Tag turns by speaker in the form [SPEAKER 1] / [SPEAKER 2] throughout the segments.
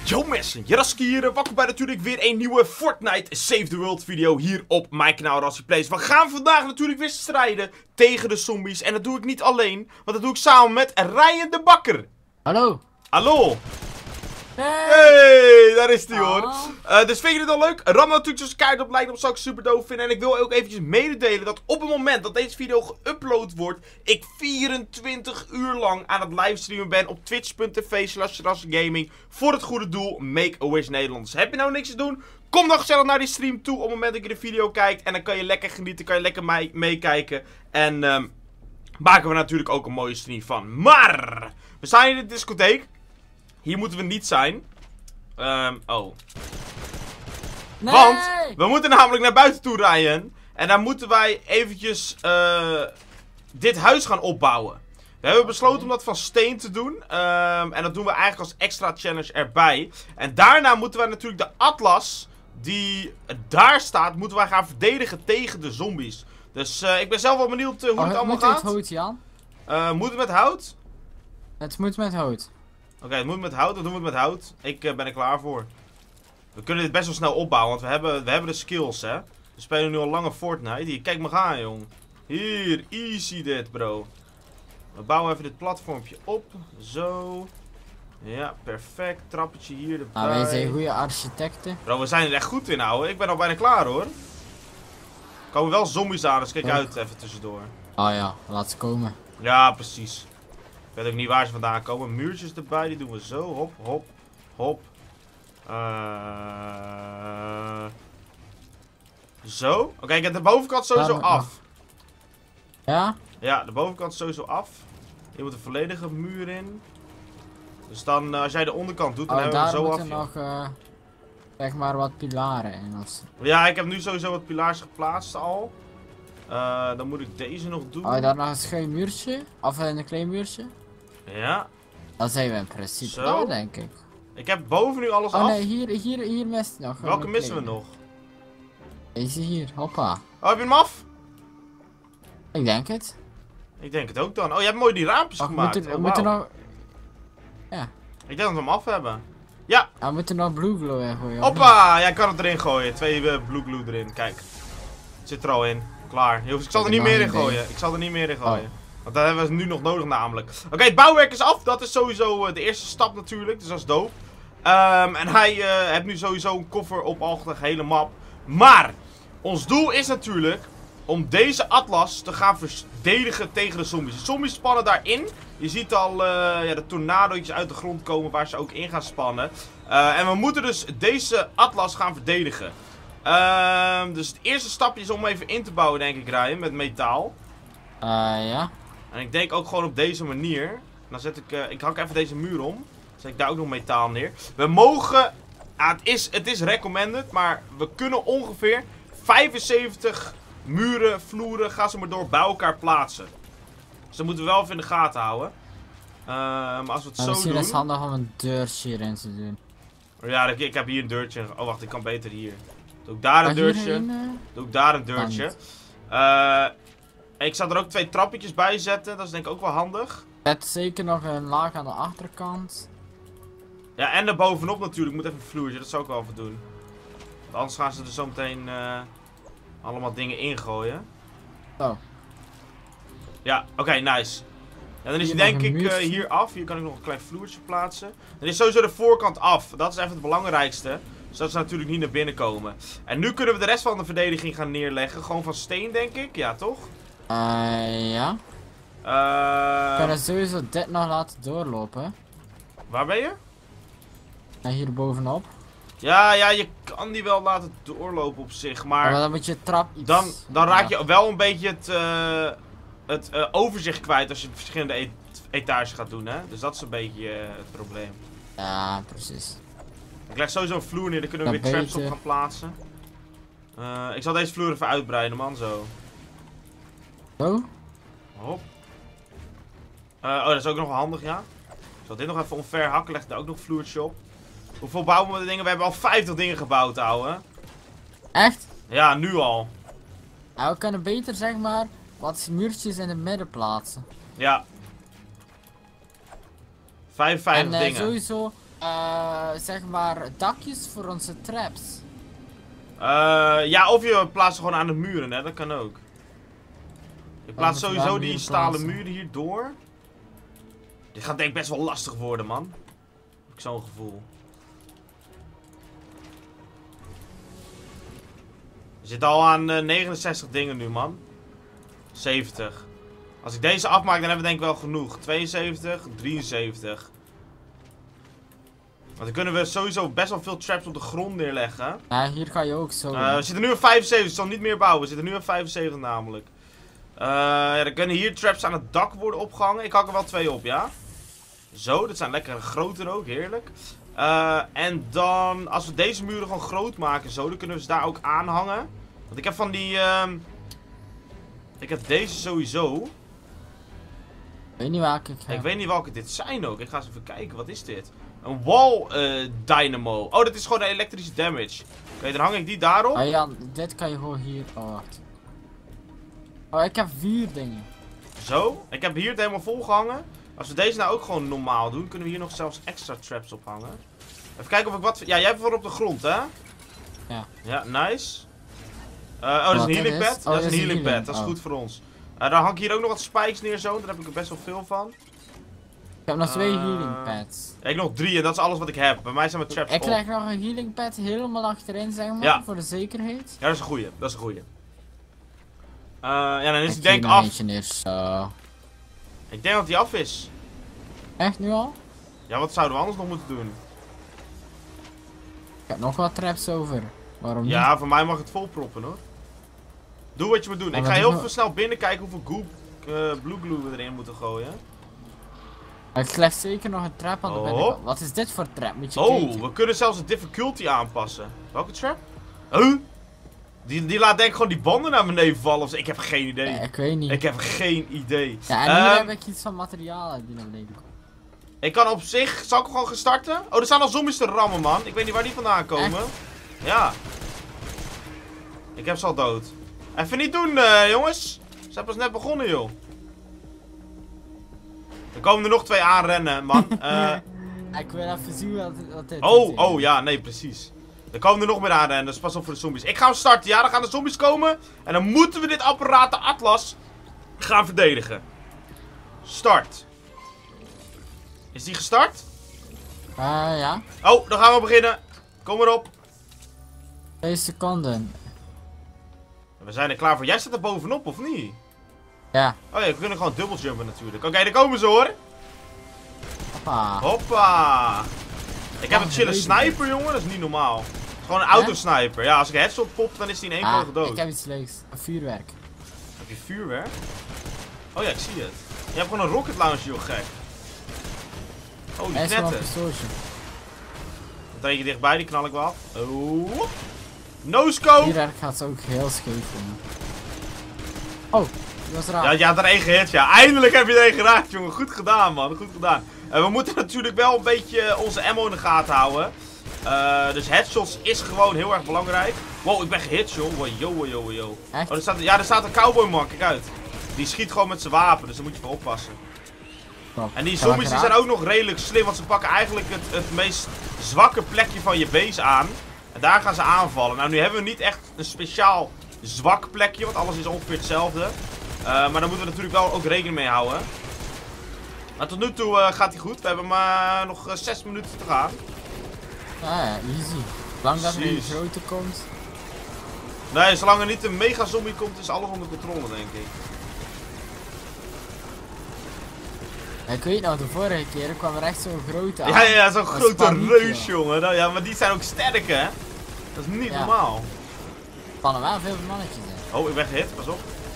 [SPEAKER 1] Yo mensen, Jaraski hier, welkom bij natuurlijk weer een nieuwe Fortnite Save the World video hier op mijn kanaal Rassie Plays. We gaan vandaag natuurlijk weer strijden tegen de zombies en dat doe ik niet alleen, want dat doe ik samen met Ryan de Bakker.
[SPEAKER 2] Hallo.
[SPEAKER 1] Hallo.
[SPEAKER 2] Hey,
[SPEAKER 1] Hey, daar is hij hoor. Dus vind je het al leuk? Ram natuurlijk zo'n kaart op, lijkt op, zou ik super doof vinden. En ik wil ook eventjes mededelen dat op het moment dat deze video geüpload wordt, ik 24 uur lang aan het livestreamen ben op twitch.tv/rassengaming voor het goede doel Make-A-Wish Nederland. Dus heb je nou niks te doen? Kom dan gezellig naar die stream toe op het moment dat je de video kijkt. En dan kan je lekker genieten, kan je lekker meekijken. En maken we natuurlijk ook een mooie stream van. Maar, we staan in de discotheek. Hier moeten we niet zijn. Oh.
[SPEAKER 2] nee.
[SPEAKER 1] Want we moeten namelijk naar buiten toe rijden. En dan moeten wij eventjes dit huis gaan opbouwen. We hebben besloten om dat van steen te doen. En dat doen we eigenlijk als extra challenge erbij. En daarna moeten wij natuurlijk de atlas die daar staat, moeten wij gaan verdedigen tegen de zombies. Dus ik ben zelf wel benieuwd hoe het allemaal gaat.
[SPEAKER 2] Moet het hout, Jan?
[SPEAKER 1] Moet het met hout?
[SPEAKER 2] Het moet met hout.
[SPEAKER 1] Oké, het moet met hout, dan doen we het met hout. Ik ben er klaar voor. We kunnen dit best wel snel opbouwen, want we hebben de skills, hè. We spelen nu al lange Fortnite. Hier, kijk me gaan, jong. Hier, easy dit, bro. We bouwen even dit platformpje op. Zo. Ja, perfect. Trappetje hier erbij.
[SPEAKER 2] Nou, wij zijn goede architecten.
[SPEAKER 1] Bro, we zijn er echt goed in, ouwe. Ik ben al bijna klaar, hoor. Er komen wel zombies aan, dus kijk uit even tussendoor.
[SPEAKER 2] Oh ja, laat ze komen.
[SPEAKER 1] Ja, precies. Ik weet ook niet waar ze vandaan komen. Muurtjes erbij, die doen we zo. Hop, hop, hop. Zo. Oké, ik heb de bovenkant sowieso af.
[SPEAKER 2] Ja?
[SPEAKER 1] Ja, de bovenkant sowieso af. Hier moet een volledige muur in. Dus dan, als jij de onderkant doet, dan hebben we hem zo af.
[SPEAKER 2] Daar moeten nog, zeg maar, wat pilaren in.
[SPEAKER 1] Ja, ik heb nu sowieso wat pilaars geplaatst al. Dan moet ik deze nog doen.
[SPEAKER 2] Oh, daar nog een schuin muurtje? Of een klein muurtje?
[SPEAKER 1] Ja.
[SPEAKER 2] Dan zijn we in principe
[SPEAKER 1] zo,
[SPEAKER 2] daar, denk ik.
[SPEAKER 1] Ik heb boven nu alles af.
[SPEAKER 2] Oh nee, hier mist nog.
[SPEAKER 1] Welke missen we nog?
[SPEAKER 2] Deze hier, hoppa.
[SPEAKER 1] Oh, heb je hem af?
[SPEAKER 2] Ik denk het.
[SPEAKER 1] Ik denk het ook dan. Oh, je hebt mooi die raampjes gemaakt.
[SPEAKER 2] We moeten nog... Ja.
[SPEAKER 1] Ik denk dat we hem af hebben. Ja.
[SPEAKER 2] We moeten nog blue glue in gooien.
[SPEAKER 1] Hoppa, jij kan het erin gooien. 2 blue glue erin. Kijk. Het zit er al in. Klaar. Ik zal er niet meer in gooien. Ik zal er niet meer in gooien. Want dat hebben we nu nog nodig namelijk. Oké, het bouwwerk is af. Dat is sowieso de eerste stap natuurlijk. Dus dat is dope. En hij heeft nu sowieso een koffer op al de hele map. Maar, ons doel is natuurlijk om deze atlas te gaan verdedigen tegen de zombies. De zombies spannen daarin. Je ziet al de tornado's uit de grond komen waar ze ook in gaan spannen. En we moeten dus deze atlas gaan verdedigen. Dus het eerste stapje is om even in te bouwen, denk ik, Ryan, met metaal.
[SPEAKER 2] Ja.
[SPEAKER 1] En ik denk ook gewoon op deze manier. Dan zet ik hak even deze muur om. Dan zet ik daar ook nog metaal neer. We mogen, het is recommended, maar we kunnen ongeveer 75 muren, vloeren, ga ze maar door, bij elkaar plaatsen. Dus dat moeten we wel even in de gaten houden. Maar als we het zo doen...
[SPEAKER 2] Misschien is het handig om een deurtje hierin te doen.
[SPEAKER 1] Ja, ik heb hier een deurtje. Oh, wacht, ik kan beter hier. Doe ik daar een deurtje. Doe ik daar een deurtje. Ik zou er ook 2 trappetjes bij zetten. Dat is denk ik ook wel handig.
[SPEAKER 2] Zet zeker nog een laag aan de achterkant.
[SPEAKER 1] Ja, en daarbovenop natuurlijk. Ik moet even een vloertje. Dat zou ik wel even doen. Want anders gaan ze er zo meteen allemaal dingen ingooien.
[SPEAKER 2] Zo.
[SPEAKER 1] Ja, oké, nice. Ja, dan is hij denk ik hier af. Hier kan ik nog een klein vloertje plaatsen. Dan is sowieso de voorkant af. Dat is even het belangrijkste. Zodat ze natuurlijk niet naar binnen komen. En nu kunnen we de rest van de verdediging gaan neerleggen. Gewoon van steen, denk ik. Ja, toch?
[SPEAKER 2] Ja. We kunnen sowieso dit nog laten doorlopen.
[SPEAKER 1] Waar ben je?
[SPEAKER 2] Hier bovenop.
[SPEAKER 1] Ja, je kan die wel laten doorlopen op zich, maar...
[SPEAKER 2] dan moet je trap iets...
[SPEAKER 1] Dan raak je wel een beetje het overzicht kwijt als je verschillende etages gaat doen, hè? Dus dat is een beetje het probleem.
[SPEAKER 2] Ja, precies.
[SPEAKER 1] Ik leg sowieso een vloer neer, dan kunnen we weer traps op gaan plaatsen. Ik zal deze vloer even uitbreiden, man, zo.
[SPEAKER 2] Zo?
[SPEAKER 1] Hop. Oh, dat is ook nog wel handig, ja. Ik zal dit nog even omver hakken, leg daar ook nog een vloertje op. Hoeveel bouwen we de dingen? We hebben al 50 dingen gebouwd, ouwe.
[SPEAKER 2] Echt?
[SPEAKER 1] Ja, nu al.
[SPEAKER 2] We kunnen beter, zeg maar, wat muurtjes in het midden plaatsen.
[SPEAKER 1] Ja. 55 dingen.
[SPEAKER 2] Sowieso zeg maar, dakjes voor onze traps.
[SPEAKER 1] Ja, of je plaatst ze gewoon aan de muren, hè. Dat kan ook. Je plaatst
[SPEAKER 2] moeten we
[SPEAKER 1] sowieso
[SPEAKER 2] aan
[SPEAKER 1] die
[SPEAKER 2] muren
[SPEAKER 1] stalen
[SPEAKER 2] plaatsen?
[SPEAKER 1] muren hier door. Dit gaat denk ik best wel lastig worden, man. Heb ik zo'n gevoel. We zitten al aan 69 dingen nu, man. 70. Als ik deze afmaak, dan hebben we denk ik wel genoeg. 72, 73. Want dan kunnen we sowieso best wel veel traps op de grond neerleggen.
[SPEAKER 2] Ja, hier kan je ook zo.
[SPEAKER 1] We zitten nu op 75, ik zal niet meer bouwen. We zitten nu op 75 namelijk. Ja, dan kunnen hier traps aan het dak worden opgehangen. Ik hak er wel 2 op, ja. Zo, dat zijn lekker groter ook, heerlijk. En dan, als we deze muren gewoon groot maken zo, dan kunnen we ze daar ook aanhangen. Want ik heb van die, ik heb deze sowieso.
[SPEAKER 2] Ik weet niet welke ik heb.
[SPEAKER 1] Ik weet niet welke dit zijn ook. Ik ga eens even kijken, wat is dit? Een wall dynamo. Oh, dat is gewoon een elektrische damage. Oké, dan hang ik die daarop.
[SPEAKER 2] Oh ja, dit kan je gewoon hier. Oh, wacht. Oh, ik heb 4 dingen.
[SPEAKER 1] Zo, ik heb hier het helemaal vol gehangen. Als we deze nou ook gewoon normaal doen, kunnen we hier nog zelfs extra traps ophangen. Even kijken of ik wat... Ja, jij hebt voor op de grond, hè?
[SPEAKER 2] Ja.
[SPEAKER 1] Ja, nice. Oh, dat is een healing pad. Dat is een healing pad, dat is goed voor ons. Dan hang ik hier ook nog wat spikes neer zo, daar heb ik er best wel veel van.
[SPEAKER 2] Ik heb nog 2 healing pads.
[SPEAKER 1] Ja, ik nog 3 en dat is alles wat ik heb. Bij mij zijn mijn traps
[SPEAKER 2] Ik
[SPEAKER 1] op.
[SPEAKER 2] leg nog een healing pad helemaal achterin, zeg maar,
[SPEAKER 1] Ja.
[SPEAKER 2] voor de zekerheid.
[SPEAKER 1] Ja, dat is een goeie, dat is een goeie. Ja, dan is die
[SPEAKER 2] Ik
[SPEAKER 1] denk
[SPEAKER 2] zie nog
[SPEAKER 1] af.
[SPEAKER 2] eentje neer, zo.
[SPEAKER 1] Ik denk dat die af is.
[SPEAKER 2] Echt nu al?
[SPEAKER 1] Ja, wat zouden we anders nog moeten doen?
[SPEAKER 2] Ik heb nog wat traps over. Waarom niet?
[SPEAKER 1] Ja, voor mij mag het vol proppen hoor. Doe wat je moet doen.
[SPEAKER 2] Ja,
[SPEAKER 1] Ik
[SPEAKER 2] maar
[SPEAKER 1] ga
[SPEAKER 2] doe
[SPEAKER 1] heel
[SPEAKER 2] maar-
[SPEAKER 1] even snel binnen kijken hoeveel blue glue we erin moeten gooien.
[SPEAKER 2] Ik leg zeker nog een trap aan de
[SPEAKER 1] Oh.
[SPEAKER 2] binnenkant. Wat is dit voor trap? Moet je
[SPEAKER 1] Oh,
[SPEAKER 2] kijken.
[SPEAKER 1] we kunnen zelfs de difficulty aanpassen. Welke trap? Huh? Die laat denk ik gewoon die banden naar beneden vallen. Of zo. Ik heb geen idee.
[SPEAKER 2] Ja, ik weet niet.
[SPEAKER 1] Ik heb geen idee.
[SPEAKER 2] Ja, en hier heb ik iets van materialen die naar beneden komen.
[SPEAKER 1] Ik kan op zich... Zal ik hem gewoon gaan starten? Oh, er staan al zombies te rammen, man. Ik weet niet waar die vandaan komen.
[SPEAKER 2] Echt?
[SPEAKER 1] Ja. Ik heb ze al dood. Even niet doen, jongens. Ze zijn pas net begonnen, joh. Er komen er nog 2 aanrennen, man.
[SPEAKER 2] Ik wil even zien wat dit is.
[SPEAKER 1] Oh, ja, nee, precies. Er komen er nog meer aanrennen, dus pas op voor de zombies. Ik ga hem starten, ja, dan gaan de zombies komen. En dan moeten we dit apparaat, de Atlas, gaan verdedigen. Start. Is die gestart?
[SPEAKER 2] Ja.
[SPEAKER 1] Oh, dan gaan we beginnen. Kom erop.
[SPEAKER 2] 2 seconden.
[SPEAKER 1] We zijn er klaar voor. Jij staat er bovenop, of niet?
[SPEAKER 2] Ja.
[SPEAKER 1] Oh ja, we kunnen gewoon dubbeljumpen natuurlijk. Oké, daar komen ze hoor.
[SPEAKER 2] Hoppa.
[SPEAKER 1] Hoppa. Ik heb een
[SPEAKER 2] Oh,
[SPEAKER 1] chille
[SPEAKER 2] weet
[SPEAKER 1] sniper, jongen. Dat is niet normaal. Het is gewoon een autosniper. Ja, als ik een headshot pop, dan is hij in één kogel dood.
[SPEAKER 2] Ik heb iets leuks. Een vuurwerk.
[SPEAKER 1] Heb je vuurwerk? Oh ja, ik zie het. Je hebt gewoon een rocket launcher, joh, gek. Oh, die
[SPEAKER 2] Hij is gewoon een
[SPEAKER 1] knetten.
[SPEAKER 2] pistooltje.
[SPEAKER 1] Wat er eentje dichtbij, die knal ik wel af. Oh. No-scope.
[SPEAKER 2] Vuurwerk gaat ze ook heel scheef doen. Oh, die was raar.
[SPEAKER 1] Ja, je had er één gehit, ja. Eindelijk heb je er één geraakt, jongen. Goed gedaan, man. Goed gedaan. We moeten natuurlijk wel een beetje onze ammo in de gaten houden. Dus headshots is gewoon heel erg belangrijk. Wow, ik ben gehit, joh. Wow, yo.
[SPEAKER 2] Echt?
[SPEAKER 1] Oh, er staat een cowboy, man. Kijk uit. Die schiet gewoon met zijn wapen, dus daar moet je voor oppassen.
[SPEAKER 2] Top.
[SPEAKER 1] En die
[SPEAKER 2] Heb ik
[SPEAKER 1] zombies die zijn ook nog redelijk slim, want ze pakken eigenlijk het meest zwakke plekje van je base aan. En daar gaan ze aanvallen. Nou, nu hebben we niet echt een speciaal zwak plekje, want alles is ongeveer hetzelfde. Maar daar moeten we natuurlijk wel ook rekening mee houden. Maar tot nu toe gaat hij goed. We hebben maar nog 6 minuten te gaan.
[SPEAKER 2] Ja, easy. Lang dat er een
[SPEAKER 1] Precies.
[SPEAKER 2] grote komt.
[SPEAKER 1] Nee, zolang er niet een mega zombie komt, is alles onder controle, denk ik.
[SPEAKER 2] Ja, ik weet nou, de vorige keer kwam er echt zo'n grote aan.
[SPEAKER 1] Ja, zo'n
[SPEAKER 2] Dat is
[SPEAKER 1] grote
[SPEAKER 2] paniek,
[SPEAKER 1] reus,
[SPEAKER 2] joh.
[SPEAKER 1] jongen. Nou, ja, maar die zijn ook sterk, hè? Dat is niet
[SPEAKER 2] Ja.
[SPEAKER 1] normaal.
[SPEAKER 2] Spannen wel veel mannetjes in.
[SPEAKER 1] Oh, ik ben gehit, pas op.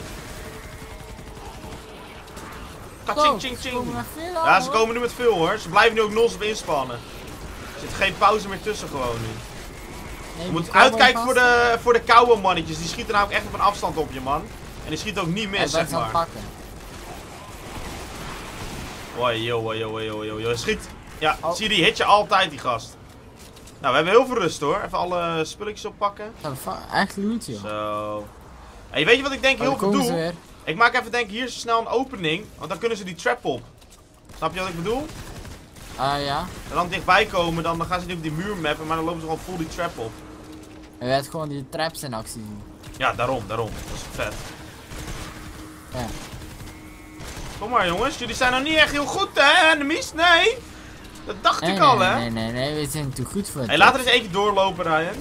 [SPEAKER 2] Zo,
[SPEAKER 1] Kaching, ching,
[SPEAKER 2] ze
[SPEAKER 1] ching.
[SPEAKER 2] komen met veel aan,
[SPEAKER 1] Ja, ze
[SPEAKER 2] hoor.
[SPEAKER 1] komen nu met veel hoor. Ze blijven nu ook non-stop inspannen. Er zit geen pauze meer tussen gewoon nu.
[SPEAKER 2] Nee,
[SPEAKER 1] Je
[SPEAKER 2] die
[SPEAKER 1] moet
[SPEAKER 2] cowboy
[SPEAKER 1] uitkijken
[SPEAKER 2] vast.
[SPEAKER 1] voor de koude mannetjes. Die schieten namelijk echt op een afstand op je, man. En die schieten ook niet
[SPEAKER 2] Hij
[SPEAKER 1] mis,
[SPEAKER 2] bent
[SPEAKER 1] zeg
[SPEAKER 2] ze aan het
[SPEAKER 1] maar.
[SPEAKER 2] pakken.
[SPEAKER 1] Yo. Schiet. Ja,
[SPEAKER 2] Oh.
[SPEAKER 1] zie je, die hit je altijd, die gast. Nou, we hebben heel veel rust hoor. Even alle spulletjes oppakken.
[SPEAKER 2] Echt loot, joh.
[SPEAKER 1] Zo. Hey, weet je wat ik denk
[SPEAKER 2] Oh,
[SPEAKER 1] heel
[SPEAKER 2] daar
[SPEAKER 1] veel
[SPEAKER 2] komen ze
[SPEAKER 1] doe?
[SPEAKER 2] weer.
[SPEAKER 1] Ik maak even denk hier snel een opening. Want dan kunnen ze die trap op. Snap je wat ik bedoel?
[SPEAKER 2] Ja.
[SPEAKER 1] En dan dichtbij komen, dan gaan ze niet op die muur mappen, maar dan lopen ze gewoon vol die trap op.
[SPEAKER 2] En je hebt gewoon die traps in actie zien.
[SPEAKER 1] Ja, daarom. Dat is vet.
[SPEAKER 2] Ja.
[SPEAKER 1] Kom maar jongens, jullie zijn nog niet echt heel goed hè, enemies? Nee! Dat dacht ik al hè.
[SPEAKER 2] Nee, we zijn te goed voor het.
[SPEAKER 1] Hey, laten we eens eentje doorlopen, Ryan.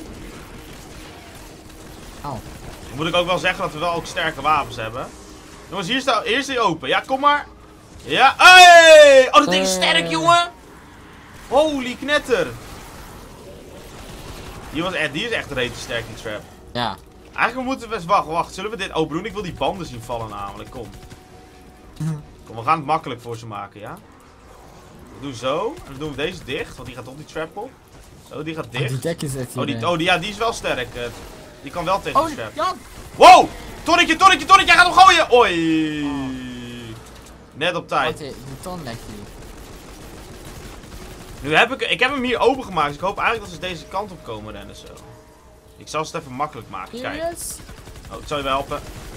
[SPEAKER 2] Au.
[SPEAKER 1] Dan moet ik ook wel zeggen dat we wel ook sterke wapens hebben. Jongens, hier is die open. Ja, kom maar. Ja, hey! Oh, dat ding is sterk, jongen! Holy knetter! Die is echt rete sterk, die trap.
[SPEAKER 2] Ja.
[SPEAKER 1] Eigenlijk moeten we best wacht. Zullen we dit open doen? Ik wil die banden zien vallen namelijk. Kom. Kom, we gaan het makkelijk voor ze maken, ja? We doen zo. En dan doen we deze dicht, want die gaat op die trap op. Zo, die gaat dicht.
[SPEAKER 2] Die dekken zit hier.
[SPEAKER 1] Ja, die is wel sterk. Die kan wel tegen de trap.
[SPEAKER 2] Jan!
[SPEAKER 1] Wow! Torretje, jij gaat hem gooien! Oei! Net op tijd.
[SPEAKER 2] Die ton lekt hier.
[SPEAKER 1] Nu heb ik hem hier opengemaakt, dus ik hoop eigenlijk dat ze deze kant op komen rennen zo. Ik zal het even makkelijk maken, kijk.
[SPEAKER 2] Serious?
[SPEAKER 1] Oh, het zal je wel helpen.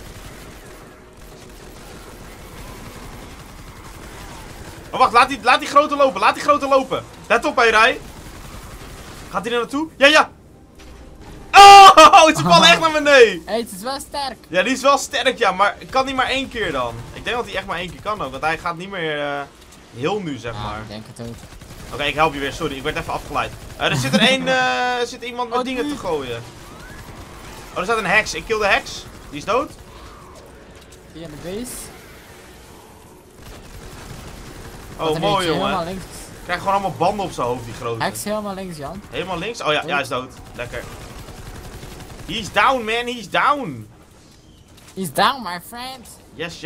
[SPEAKER 1] Oh, wacht, laat die grote lopen, Let op, bij Rij. Gaat hij er naartoe? Ja! Oh, ze vallen echt naar beneden.
[SPEAKER 2] Hey, het is wel sterk.
[SPEAKER 1] Ja, die is wel sterk, ja, maar kan niet maar 1 keer dan. Ik denk dat hij echt maar 1 keer kan ook, want hij gaat niet meer heel nu, zeg maar.
[SPEAKER 2] Ik denk het ook.
[SPEAKER 1] Oké, ik help je weer, sorry, ik werd even afgeleid. Er zit zit iemand met dingen te gooien. Oh, er staat een heks, ik kill de heks. Die is dood.
[SPEAKER 2] Hier in de base.
[SPEAKER 1] Oh, mooi jongen.
[SPEAKER 2] Helemaal links.
[SPEAKER 1] Krijg gewoon allemaal banden op zijn hoofd, die grote.
[SPEAKER 2] Heks helemaal links, Jan.
[SPEAKER 1] Helemaal links? Oh ja, hij is dood. Lekker. He's down, man, he's down.
[SPEAKER 2] He's down, my friend.
[SPEAKER 1] Yes.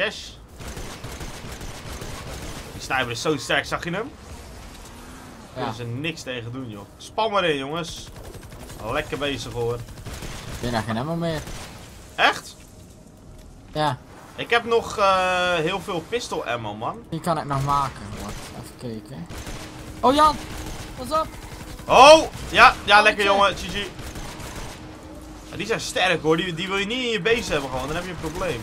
[SPEAKER 1] Die sniper is zo sterk, zag je hem? Daar kunnen ze niks tegen doen, joh. Span maar in, jongens. Lekker bezig, hoor.
[SPEAKER 2] Ik ben daar geen ammo meer.
[SPEAKER 1] Echt?
[SPEAKER 2] Ja.
[SPEAKER 1] Ik heb nog heel veel pistol ammo, man.
[SPEAKER 2] Die kan ik nog maken. Wacht, even kijken. Oh, Jan! Pas op!
[SPEAKER 1] Oh! Ja, lekker, jongen. GG. Ja, die zijn sterk, hoor. Die wil je niet in je base hebben, gewoon. Dan heb je een probleem.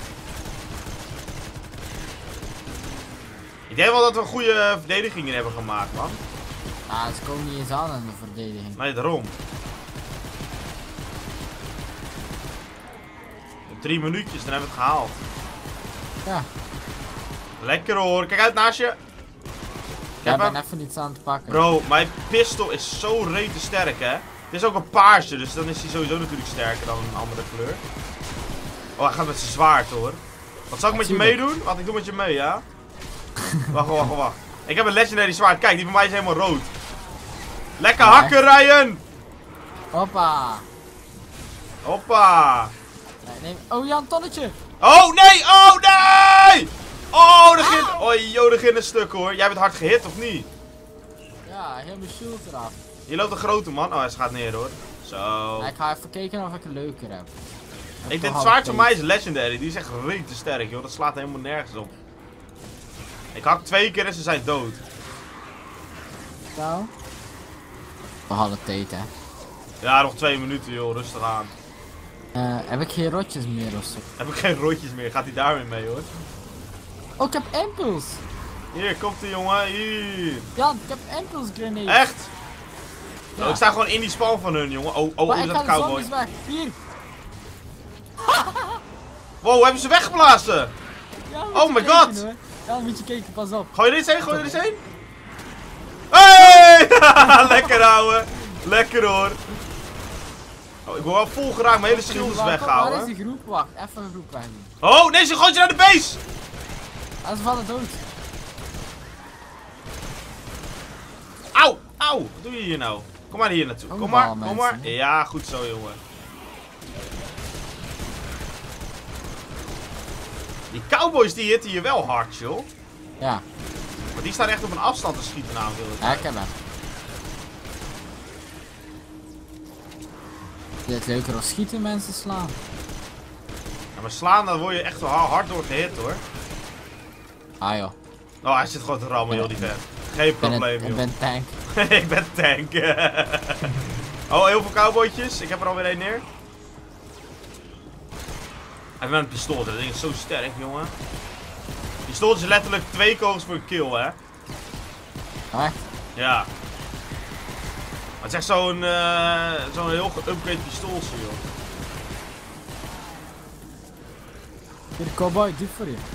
[SPEAKER 1] Ik denk wel dat we een goede verdediging in hebben gemaakt, man.
[SPEAKER 2] Ah, ze komen niet eens aan in de verdediging.
[SPEAKER 1] Nee, daarom. 3 minuutjes, dan hebben we het gehaald.
[SPEAKER 2] Ja.
[SPEAKER 1] Lekker hoor, kijk uit naast je.
[SPEAKER 2] Ik ben even iets aan het pakken.
[SPEAKER 1] Bro, mijn pistol is zo rete sterk, hè. Het is ook een paarse, dus dan is hij sowieso natuurlijk sterker dan een andere kleur. Oh, hij gaat met zijn zwaard, hoor. Wat zal ik met je meedoen? Wat, ik doe met je mee, ja? Wacht. Ik heb een legendary zwaard. Kijk, die van mij is helemaal rood. Lekker hakken, Ryan!
[SPEAKER 2] Hoppa! Nee. Oh, Jan, tonnetje!
[SPEAKER 1] Oh, nee! Oh, dat ging een stuk, hoor. Jij bent hard gehit, of niet?
[SPEAKER 2] Ja, heel mijn shield eraf.
[SPEAKER 1] Hier loopt een grote man. Oh, hij gaat neer, hoor. Zo.
[SPEAKER 2] Nou, ik ga even kijken of ik een leuker heb.
[SPEAKER 1] Ik denk het zwaard van mij is legendary. Die is echt rete sterk, joh. Dat slaat helemaal nergens op. Ik hak 2 keer en ze zijn dood.
[SPEAKER 2] Zo. We hadden tijd, hè.
[SPEAKER 1] Ja, nog 2 minuten, joh. Rustig aan.
[SPEAKER 2] Heb ik geen rotjes meer of zo?
[SPEAKER 1] Heb ik geen rotjes meer. Gaat hij daarmee mee, hoor.
[SPEAKER 2] Oh, ik heb impulse.
[SPEAKER 1] Hier, komt ie, jongen. Hier.
[SPEAKER 2] Jan, ik heb impulse grenade.
[SPEAKER 1] Echt?
[SPEAKER 2] Ja.
[SPEAKER 1] Oh, ik sta gewoon in die spawn van hun, jongen. Oh, is dat
[SPEAKER 2] ik ga de
[SPEAKER 1] cowboy?
[SPEAKER 2] zombies weg. Hier.
[SPEAKER 1] Wow, hebben ze weggeblazen?
[SPEAKER 2] Ja,
[SPEAKER 1] Oh my god.
[SPEAKER 2] Hoor. Ja, moet je kijken, pas op.
[SPEAKER 1] Gooi er eens heen, Hey! Lekker, ouwe. Lekker, hoor. Oh, ik word wel vol geraakt. Mijn hele schild is weggehouden.
[SPEAKER 2] Waar is die groep? Wacht, even een groep weg doen.
[SPEAKER 1] Oh, nee, ze gooit je naar de base!
[SPEAKER 2] Ah, ze vallen dood.
[SPEAKER 1] Auw! Wat doe je hier nou? Kom maar hier naartoe. Kom maar. Ja, goed zo, jongen. Die cowboys die hitten hier wel hard, joh.
[SPEAKER 2] Ja.
[SPEAKER 1] Maar die staan echt op een afstand te schieten namelijk.
[SPEAKER 2] Ja, ik heb hem. Dit is leuker als schieten mensen slaan.
[SPEAKER 1] Ja, maar slaan, dan word je echt wel hard door gehit, hoor.
[SPEAKER 2] Ah joh.
[SPEAKER 1] Oh, hij zit gewoon te rammen, joh, die vent. Geen probleem, joh.
[SPEAKER 2] Ik ben tank.
[SPEAKER 1] Ik ben tank. Oh, heel veel cowboytjes. Ik heb er alweer 1 neer. Hij heeft een pistool. Dat ding is zo sterk, jongen. Pistool is letterlijk 2 kogels voor een kill, hè.
[SPEAKER 2] Echt?
[SPEAKER 1] Ja. Het is echt zo'n heel geüpgrade pistooltje, joh.
[SPEAKER 2] Hier, cowboy, dit voor je.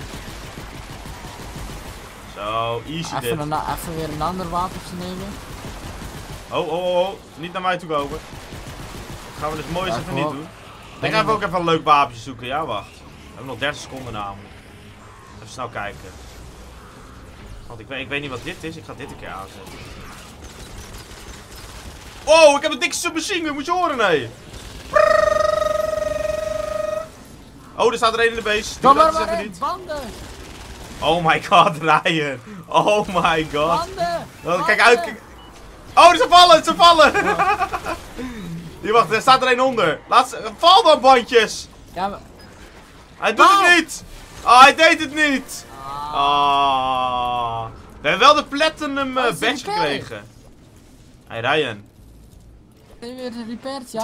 [SPEAKER 1] Zo, easy dit.
[SPEAKER 2] Even weer een ander wapentje nemen.
[SPEAKER 1] Oh. Niet naar mij toe komen. Gaan we dit moois even niet doen. Ik ga even ook even een leuk wapentje zoeken. Ja, wacht. We hebben nog 30 seconden namelijk. Even snel kijken. Want ik weet niet wat dit is. Ik ga dit een keer aanzetten. Oh, ik heb een dikke submachine gun. Moet je horen, nee. Oh, er staat er één in de base. Doe dat eens even niet.
[SPEAKER 2] Banden!
[SPEAKER 1] Oh my god, Ryan. Oh my god.
[SPEAKER 2] Banden!
[SPEAKER 1] Kijk uit. Kijk. Oh, ze vallen. Hier, wacht, er staat er één onder. Val dan, bandjes.
[SPEAKER 2] Ja, maar...
[SPEAKER 1] Hij doet het niet. Oh, hij deed het niet. We hebben wel de platinum badge gekregen. Hey, Ryan.
[SPEAKER 2] Heb je weer een repairtje?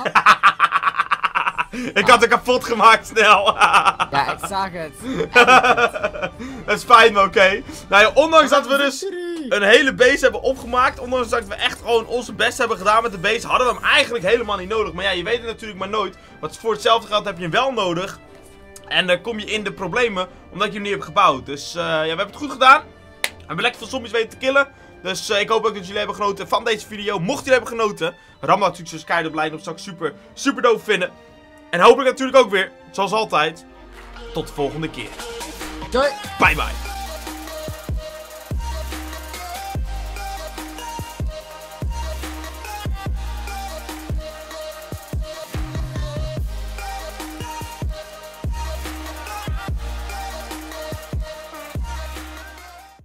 [SPEAKER 1] Ik had het kapot gemaakt, snel.
[SPEAKER 2] Ja, ik zag het.
[SPEAKER 1] Het spijt me, oké. Nou ja, ondanks dat we dus een hele base hebben opgemaakt, ondanks dat we echt gewoon onze best hebben gedaan met de base, hadden we hem eigenlijk helemaal niet nodig. Maar ja, je weet het natuurlijk maar nooit. Want voor hetzelfde geld heb je hem wel nodig. En dan kom je in de problemen, omdat je hem niet hebt gebouwd. Dus ja, we hebben het goed gedaan. We hebben lekker veel zombies weten te killen. Dus ik hoop ook dat jullie hebben genoten van deze video. Mocht jullie hebben genoten, ram natuurlijk zo'n keihard op lijn op, zou ik super doof vinden. En hopelijk natuurlijk ook weer, zoals altijd, tot de volgende keer.
[SPEAKER 2] Doei!
[SPEAKER 1] Bye bye.